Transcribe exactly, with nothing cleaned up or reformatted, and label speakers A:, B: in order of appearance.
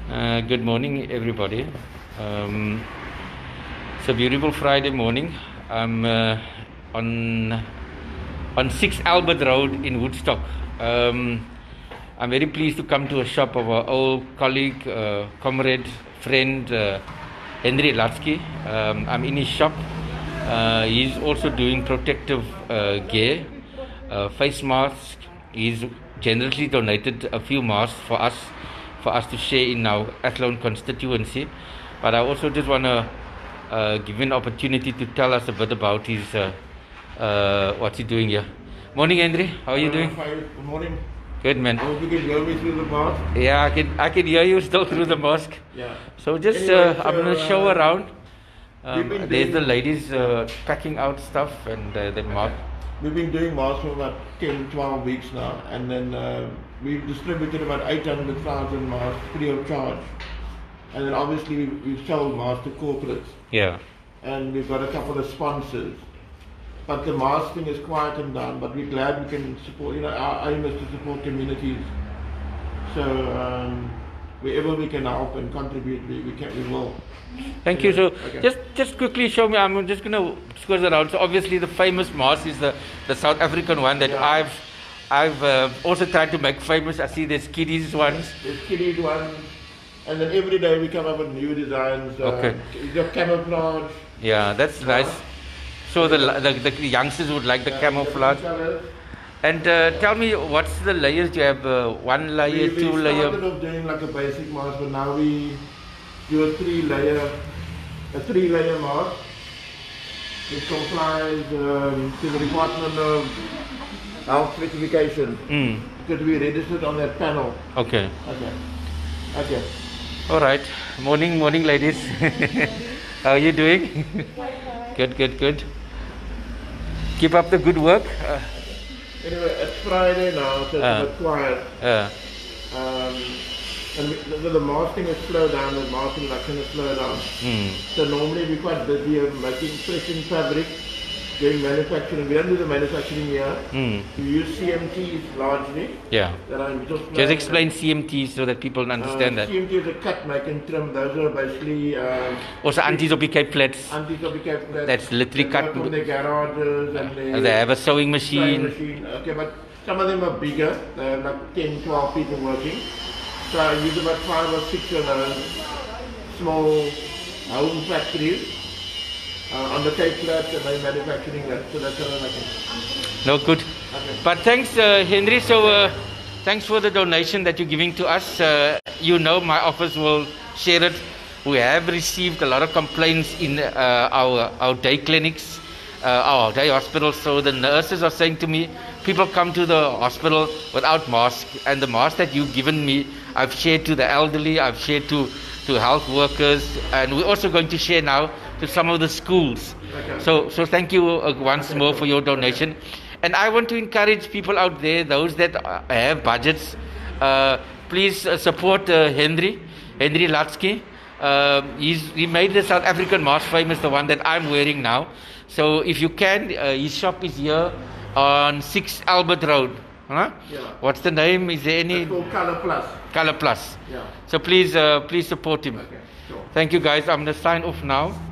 A: Uh, good morning, everybody. Um, it's a beautiful Friday morning. I'm uh, on on six Albert Road in Woodstock. Um, I'm very pleased to come to a shop of our old colleague, uh, comrade, friend, uh, Henry Latsky. Um, I'm in his shop. Uh, he's also doing protective uh, gear, uh, face masks. He's generously donated a few masks for us, for us to share in our Athlone constituency. But I also just want to uh, give him an opportunity to tell us a bit about his uh, uh, what's he doing here. Morning, Henry. How are you doing?
B: Fine. Good morning.
A: Good, man.
B: I hope you can hear me through the mask.
A: Yeah, I can. I can hear you still through the mask.
B: Yeah.
A: So just
B: Anyway,
A: uh, I'm
B: so,
A: gonna show
B: uh,
A: around.
B: we've
A: Um,
B: been
A: there's the
B: doing-
A: ladies uh, packing out stuff and uh, then mark.
B: We've been doing masks for about ten, twelve weeks now, and then uh, we've distributed about eight hundred thousand masks free of charge. And then obviously we've, we've sold masks to corporates,
A: Yeah.
B: and we've got a couple of sponsors. But the mask thing is quieting down, but we're glad we can support, you know, our aim is to support communities. So um, wherever we can help and contribute, we, we can, we will.
A: Thank you. So
B: Okay.
A: just just quickly show me. I'm just gonna squiz around. So obviously the famous mask is the the South African one that
B: Yeah.
A: I've I've uh, also tried to make famous. I see there's kiddies ones.
B: There's kiddies one, and then every day we come up with new designs. Uh,
A: Okay.
B: You've got camouflage.
A: Yeah, that's nice. So the the, the youngsters would like the
B: uh,
A: camouflage.
B: different colours.
A: And uh, tell me, what's the layers? You have uh, one layer,
B: We, we
A: two
B: started
A: layer.
B: off doing like a basic mask, but now we do a three layer, a three layer mask. It complies um, to the Department of Health Certification
A: Mm.
B: because we registered on that panel.
A: Okay.
B: Okay. Okay.
A: All right. Morning, morning, ladies. How are you doing? Good, good, good. Keep up the good work. Uh,
B: Anyway, it's Friday now, so it's
A: Ah.
B: a bit quiet.
A: uh,
B: Um, and we, the, the masking is slow down, the masking production is slow down.
A: mm.
B: So normally we're quite busy of making, pressing fabric, doing manufacturing. We don't do the manufacturing here.
A: Mm.
B: We use C M Ts largely.
A: Yeah.
B: That I'm just
A: Just explain C M T so that people understand
B: uh,
A: that.
B: C M T is a cut, make and trim. Those are basically um,
A: Also, aunties of Cape flats.
B: anti-copycat.
A: That's literally
B: They
A: cut.
B: work from their garages and their
A: And they have a sewing
B: sewing
A: machine.
B: machine. Okay, but some of them are bigger. There are like ten, twelve people working. So I use about five or six of those small home factories uh, on the Cape Flats, and they're manufacturing that. So that's how they're making.
A: No good.
B: Okay.
A: But thanks, uh, Henry. So uh, thanks for the donation that you're giving to us. Uh, you know, my office will share it. We have received a lot of complaints in uh, our our day clinics, uh, our day hospitals. So the nurses are saying to me, people come to the hospital without mask, and the mask that you've given me, I've shared to the elderly, I've shared to to health workers, and we're also going to share now to some of the schools.
B: Okay.
A: So so thank you uh, once more for your donation. And I want to encourage people out there, those that uh, have budgets, uh, please uh, support uh, Henry, Henry Latsky. Uh, he's, he made the South African mask famous, the one that I'm wearing now. So if you can, uh, his shop is here on six Albert Road. Huh?
B: Yeah.
A: What's the name? Is there any?
B: It's called Color Plus.
A: Color Plus.
B: Yeah.
A: So please, uh, please support him.
B: Okay. Sure.
A: Thank you, guys. I'm going to sign off now.